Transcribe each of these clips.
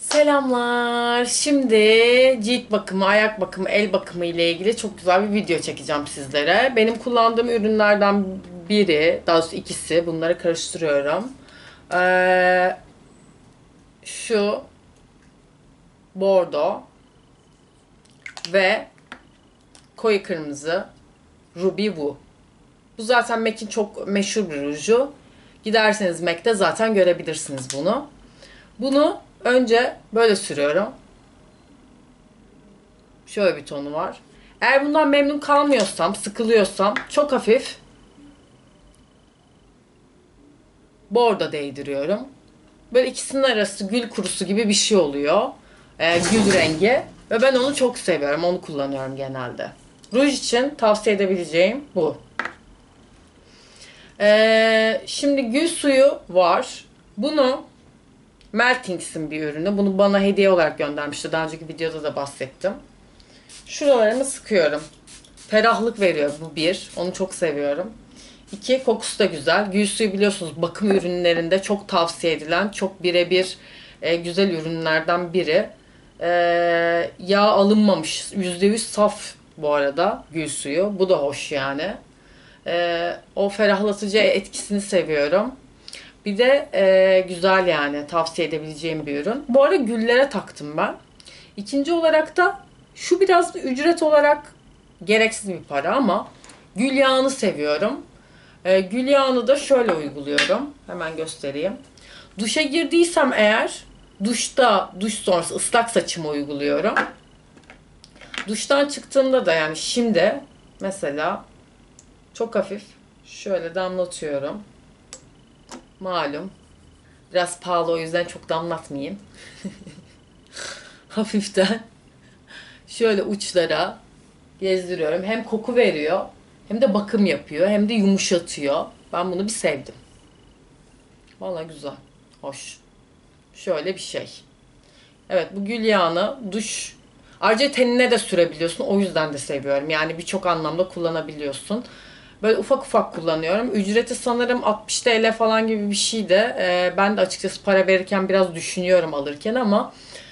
Selamlar. Şimdi cilt bakımı, ayak bakımı, el bakımı ile ilgili çok güzel bir video çekeceğim sizlere. Benim kullandığım ürünlerden biri, daha doğrusu ikisi. Bunları karıştırıyorum. Ee, şu bordo ve koyu kırmızı Ruby Woo. Bu zaten MAC'in çok meşhur bir ruju. Giderseniz MAC'te zaten görebilirsiniz bunu. Bunu önce böyle sürüyorum. Şöyle bir tonu var. Eğer bundan memnun kalmıyorsam, sıkılıyorsam çok hafif bordo değdiriyorum. Böyle ikisinin arası gül kurusu gibi bir şey oluyor. Gül rengi. Ve ben onu çok seviyorum. Onu kullanıyorum genelde. Ruj için tavsiye edebileceğim bu. Şimdi gül suyu var. Bunu Meltings'in bir ürünü. Bunu bana hediye olarak göndermişti. Daha önceki videoda da bahsettim. Şuralarımı sıkıyorum. Ferahlık veriyor bu bir. Onu çok seviyorum. İki, kokusu da güzel. Gül suyu biliyorsunuz bakım ürünlerinde çok tavsiye edilen, çok birebir güzel ürünlerden biri. Yağ alınmamış. %100 saf bu arada gül suyu. Bu da hoş yani. O ferahlatıcı etkisini seviyorum. Bir de güzel yani tavsiye edebileceğim bir ürün. Bu arada güllere taktım ben. İkinci olarak da şu biraz ücret olarak gereksiz bir para ama gül yağını seviyorum. Gül yağını da şöyle uyguluyorum. Hemen göstereyim. Duşa girdiysem eğer duş sonrası ıslak saçımı uyguluyorum. Duştan çıktığımda da yani şimdi mesela çok hafif şöyle damlatıyorum. Malum biraz pahalı o yüzden çok damlatmayayım. Hafiften şöyle uçlara gezdiriyorum. Hem koku veriyor, hem de bakım yapıyor, hem de yumuşatıyor. Ben bunu bir sevdim. Vallahi güzel, hoş. Şöyle bir şey. Evet, bu gül yağını ayrıca tenine de sürebiliyorsun. O yüzden de seviyorum. Yani birçok anlamda kullanabiliyorsun. Böyle ufak ufak kullanıyorum. Ücreti sanırım 60 TL falan gibi bir şeydi. Ben de açıkçası para verirken biraz düşünüyorum alırken ama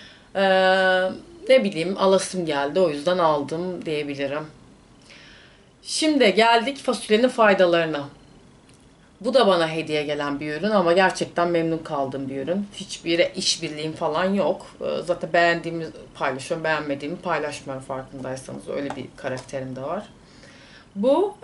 ne bileyim alasım geldi. O yüzden aldım diyebilirim. Şimdi geldik fasulyenin faydalarına. Bu da bana hediye gelen bir ürün ama gerçekten memnun kaldığım bir ürün. Hiçbir işbirliğim falan yok. Zaten beğendiğimi paylaşıyorum, beğenmediğimi paylaşmıyorum farkındaysanız. Öyle bir karakterim de var. Bu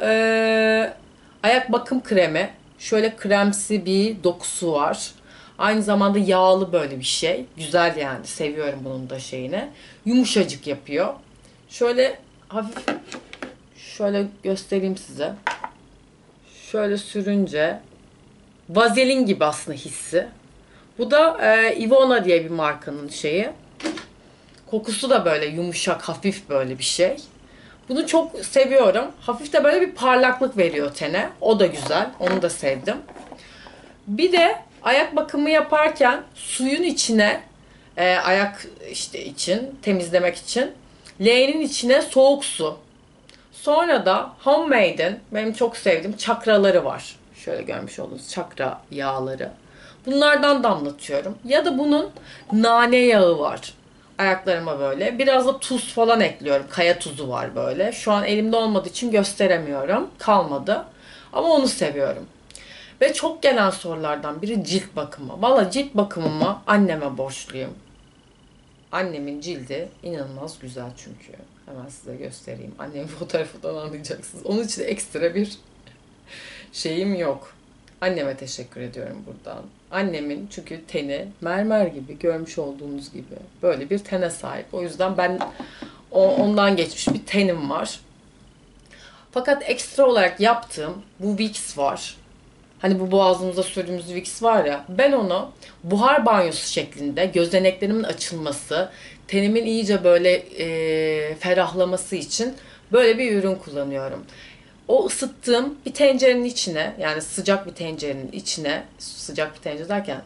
ayak bakım kremi. Şöyle kremsi bir dokusu var. Aynı zamanda yağlı böyle bir şey. Güzel yani. Seviyorum bunun da şeyini. Yumuşacık yapıyor. Şöyle hafif şöyle göstereyim size. Şöyle sürünce vazelin gibi aslında hissi. Bu da Ivona diye bir markanın şeyi. Kokusu da böyle yumuşak, hafif böyle bir şey. Bunu çok seviyorum. Hafif de böyle bir parlaklık veriyor tene. O da güzel. Onu da sevdim. Bir de ayak bakımı yaparken suyun içine ayak işte için temizlemek için leğenin içine soğuk su. Sonra da Homemade'in benim çok sevdiğim çakraları var. Şöyle görmüş olduğunuz çakra yağları. Bunlardan damlatıyorum. Ya da bunun nane yağı var. Ayaklarıma böyle. Biraz da tuz falan ekliyorum. Kaya tuzu var böyle. Şu an elimde olmadığı için gösteremiyorum. Kalmadı. Ama onu seviyorum. Ve çok gelen sorulardan biri cilt bakımı. Valla cilt bakımımı anneme borçluyum. Annemin cildi inanılmaz güzel çünkü. Hemen size göstereyim. Annemin fotoğrafından anlayacaksınız. Onun için ekstra bir şeyim yok. Anneme teşekkür ediyorum buradan. Annemin çünkü teni mermer gibi görmüş olduğunuz gibi böyle bir tene sahip. O yüzden ben ondan geçmiş bir tenim var. Fakat ekstra olarak yaptığım bu Vicks var. Hani bu boğazımıza sürdüğümüz Vicks var ya. Ben onu buhar banyosu şeklinde gözeneklerimin açılması, tenimin iyice böyle ferahlaması için böyle bir ürün kullanıyorum. O ısıttığım bir tencerenin içine yani sıcak bir tencerenin içine sıcak bir tencere derken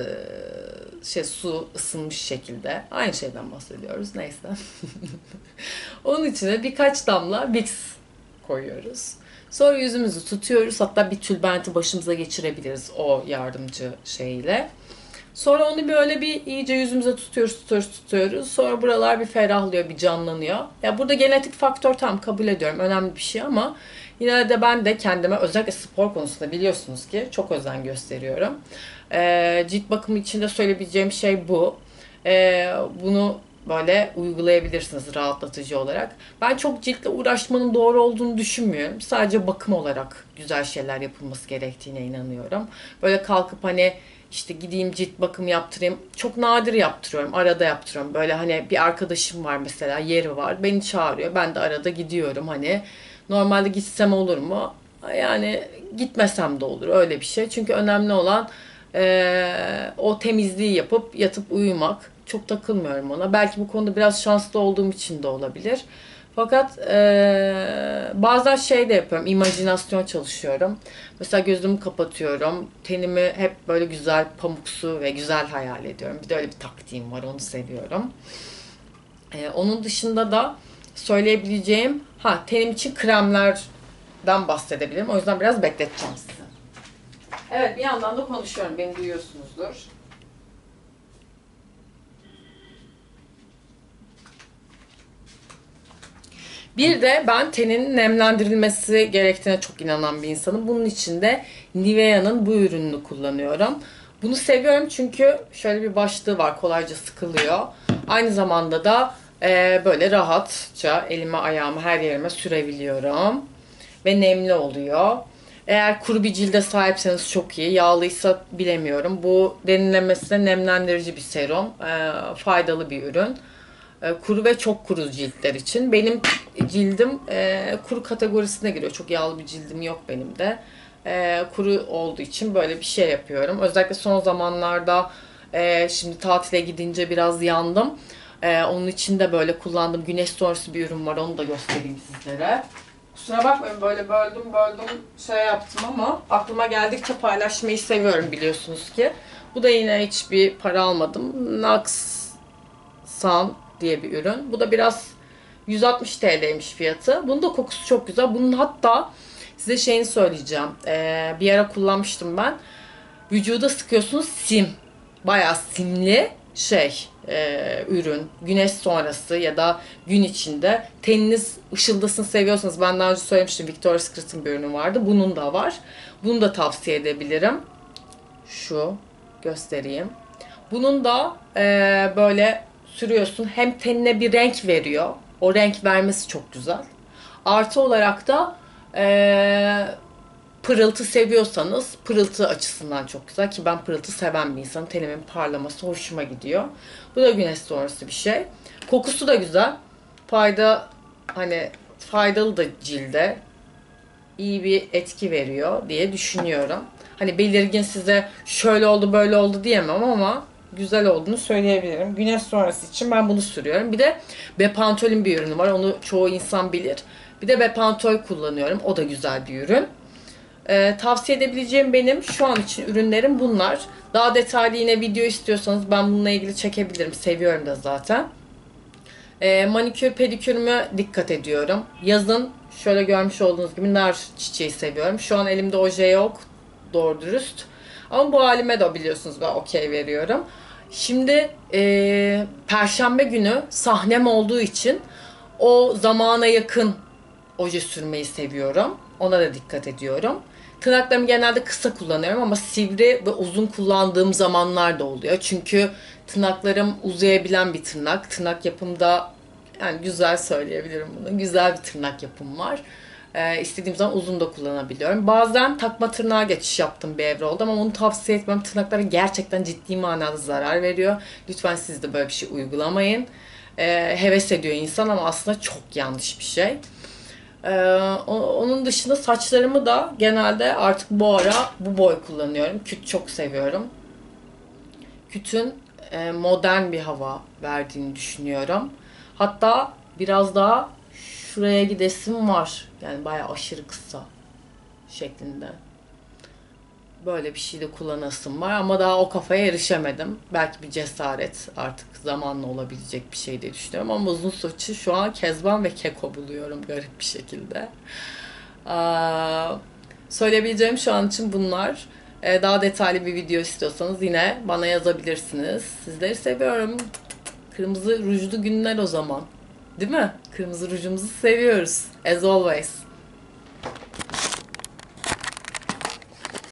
su ısınmış şekilde aynı şeyden bahsediyoruz neyse. Onun içine birkaç damla Vicks koyuyoruz. Sonra yüzümüzü tutuyoruz. Hatta bir tülbenti başımıza geçirebiliriz o yardımcı şeyle. Sonra onu böyle bir iyice yüzümüze tutuyoruz. Sonra buralar bir ferahlıyor, bir canlanıyor. Ya burada genetik faktör tam kabul ediyorum. Önemli bir şey ama yine de ben de kendime özellikle spor konusunda biliyorsunuz ki çok özen gösteriyorum. Cilt bakımı için de söyleyebileceğim şey bu. Bunu böyle uygulayabilirsiniz rahatlatıcı olarak. Ben çok ciltle uğraşmanın doğru olduğunu düşünmüyorum. Sadece bakım olarak güzel şeyler yapılması gerektiğine inanıyorum. Böyle kalkıp hani işte gideyim cilt bakımı yaptırayım. Çok nadir yaptırıyorum. Arada yaptırıyorum. Böyle hani bir arkadaşım var mesela, yeri var. Beni çağırıyor. Ben de arada gidiyorum hani. Normalde gitsem olur mu? Yani gitmesem de olur. Öyle bir şey. Çünkü önemli olan o temizliği yapıp yatıp uyumak. Çok takılmıyorum ona. Belki bu konuda biraz şanslı olduğum için de olabilir. Fakat bazen şey de yapıyorum. İmajinasyon çalışıyorum. Mesela gözümü kapatıyorum. Tenimi hep böyle güzel, pamuksu ve güzel hayal ediyorum. Bir de öyle bir taktiğim var. Onu seviyorum. Onun dışında da söyleyebileceğim, tenim için kremlerden bahsedebilirim. O yüzden biraz bekleteceğim sizi. Evet, bir yandan da konuşuyorum. Beni duyuyorsunuzdur. Bir de ben tenin nemlendirilmesi gerektiğine çok inanan bir insanım. Bunun için de Nivea'nın bu ürününü kullanıyorum. Bunu seviyorum çünkü şöyle bir başlığı var. Kolayca sıkılıyor. Aynı zamanda da böyle rahatça elime ayağımı her yerime sürebiliyorum. Ve nemli oluyor. Eğer kuru bir cilde sahipseniz çok iyi. Yağlıysa bilemiyorum. Bu denilemesine nemlendirici bir serum. Faydalı bir ürün. Kuru ve çok kuru ciltler için. Benim cildim kuru kategorisine giriyor. Çok yağlı bir cildim yok benim de. Kuru olduğu için böyle bir şey yapıyorum. Özellikle son zamanlarda şimdi tatile gidince biraz yandım. Onun için de böyle kullandığım güneş sonrası bir ürün var. Onu da göstereyim sizlere. Kusura bakmayın böyle böldüm şey yaptım ama aklıma geldikçe paylaşmayı seviyorum biliyorsunuz ki. Bu da yine hiçbir para almadım. Naksan diye bir ürün. Bu da biraz 160 TL'ymiş fiyatı. Bunun da kokusu çok güzel. Bunun hatta size şeyini söyleyeceğim. Bir ara kullanmıştım ben. Vücuda sıkıyorsunuz sim. Bayağı simli ürün. Güneş sonrası ya da gün içinde. Teniniz ışıldasın seviyorsanız. Ben daha önce söylemiştim. Victoria's Secret'in bir ürünü vardı. Bunun da var. Bunu da tavsiye edebilirim. Şu göstereyim. Bunun da böyle sürüyorsun. Hem tenine bir renk veriyor. O renk vermesi çok güzel. Artı olarak da pırıltı seviyorsanız pırıltı açısından çok güzel. Ki ben pırıltı seven bir insanım. Tenimin parlaması hoşuma gidiyor. Bu da güneş sonrası bir şey. Kokusu da güzel. Faydalı da cilde. İyi bir etki veriyor diye düşünüyorum. Hani belirgin size şöyle oldu böyle oldu diyemem ama güzel olduğunu söyleyebilirim. Güneş sonrası için ben bunu sürüyorum. Bir de Bepantol'ün bir ürünü var. Onu çoğu insan bilir. Bir de Bepantol kullanıyorum. O da güzel bir ürün. Tavsiye edebileceğim benim şu an için ürünlerim bunlar. Daha detaylı yine video istiyorsanız ben bununla ilgili çekebilirim. Seviyorum da zaten. Manikür pedikürüme dikkat ediyorum. Yazın şöyle görmüş olduğunuz gibi nar çiçeği seviyorum. Şu an elimde oje yok doğru dürüst. Ama bu halime de biliyorsunuz ben okey veriyorum. Şimdi Perşembe günü sahnem olduğu için o zamana yakın oje sürmeyi seviyorum. Ona da dikkat ediyorum. Tırnaklarımı genelde kısa kullanıyorum ama sivri ve uzun kullandığım zamanlar da oluyor. Çünkü tırnaklarım uzayabilen bir tırnak. Tırnak yapımda yani güzel söyleyebilirim bunu. Güzel bir tırnak yapım var. İstediğim zaman uzun da kullanabiliyorum. Bazen takma tırnağa geçiş yaptım bir evre oldu ama onu tavsiye etmem. Tırnaklara gerçekten ciddi manada zarar veriyor. Lütfen siz de böyle bir şey uygulamayın. Heves ediyor insan ama aslında çok yanlış bir şey. Onun dışında saçlarımı da genelde artık bu ara bu boy kullanıyorum. Küt çok seviyorum. Kütün modern bir hava verdiğini düşünüyorum. Hatta biraz daha şuraya gidesim var. Yani bayağı aşırı kısa şeklinde. Böyle bir şey de kullanasım var ama daha o kafaya erişemedim. Belki bir cesaret artık zamanla olabilecek bir şey diye düşünüyorum. Ama uzun saçı şu an Kezban ve Keko buluyorum garip bir şekilde. Söyleyebileceğim şu an için bunlar. Daha detaylı bir video istiyorsanız yine bana yazabilirsiniz. Sizleri seviyorum. Kırmızı rujlu günler o zaman. Değil mi? Kırmızı rujumuzu seviyoruz. As always.